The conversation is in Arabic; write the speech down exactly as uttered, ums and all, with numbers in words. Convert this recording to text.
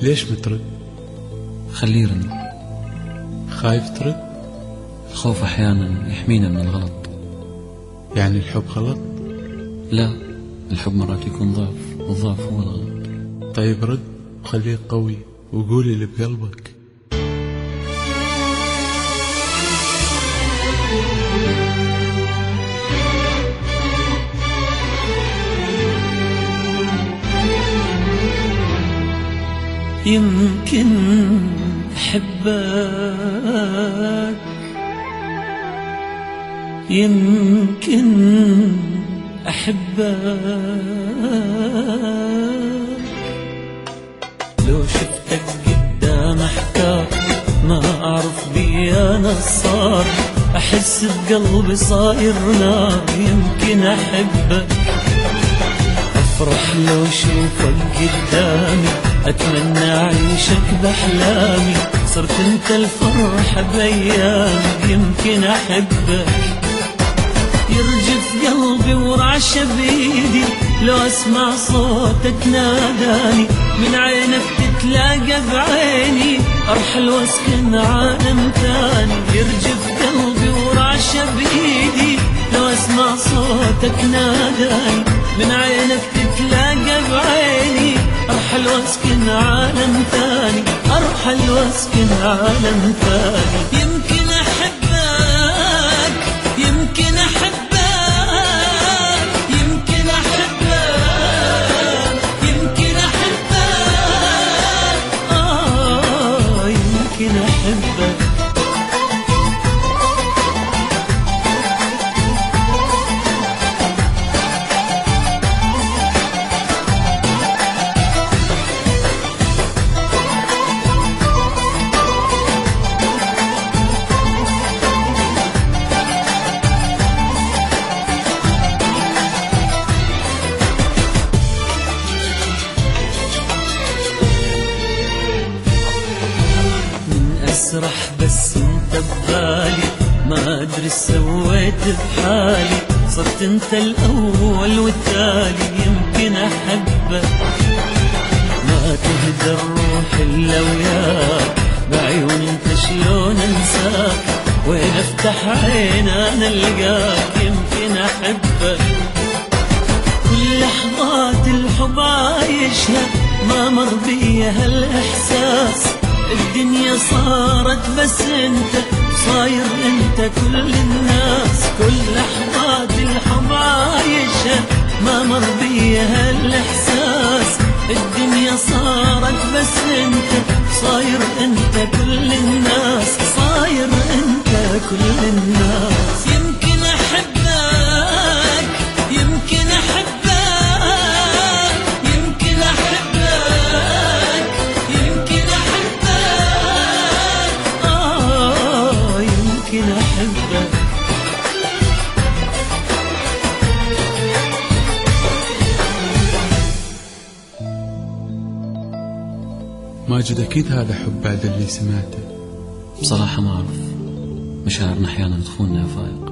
ليش مترد؟ خليه يرن. خايف ترد؟ الخوف أحيانا يحمينا من الغلط. يعني الحب غلط؟ لا، الحب مرات يكون ضعف، والضعف هو الغلط. طيب رد وخليك قوي وقولي اللي بقلبك. يمكن أحبك، يمكن أحبك، لو شفتك قدام أحتار، ما أعرف بي أنا الصار، أحس بقلبي صاير نار. يمكن أحبك، أفرح لو شوفك قدامي، أتمنى أعيشك بأحلامي، صرت أنت الفرحة بأيامي. يمكن أحبك، يرجف قلبي ورعشة بإيدي، لو أسمع صوتك ناداني، من عينك تتلاقى بعيني، أرحل وأسكن عالم ثاني. يرجف قلبي ورعشة بإيدي، لو أسمع صوتك ناداني، من عينك تتلاقى بعيني، أرحل وأسكن عالم ثاني، أرحل وأسكن عالم ثاني. يمكن أحبك، يمكن أحبك، يمكن أحبك، يمكن أحبك، آه يمكن أحبك. أسرح بس انت ببالي، ما أدري سويت بحالي، صرت انت الأول والتالي. يمكن أحبك، ما تهدى الروح إلا وياك، بعيون انت شلون انساك، وين افتح عين أنا ألقاك. يمكن أحبك، كل لحظات الحب عايشها، ما مر بي هالإحساس، الدنيا صارت بس انت، صاير انت كل الناس. كل لحظات الحب عايشها، ما مر بي هالاحساس، الدنيا صارت بس انت، صاير انت كل الناس، صاير انت كل الناس. يمكن احبك، يمكن احبك، يمكن احبك، يمكن احبك، آه يمكن احبك. ماجد أكيد هذا حب بعد اللي سمعته. بصراحة ما أعرف، مشاعرنا أحيانا تخوننا يا فايق.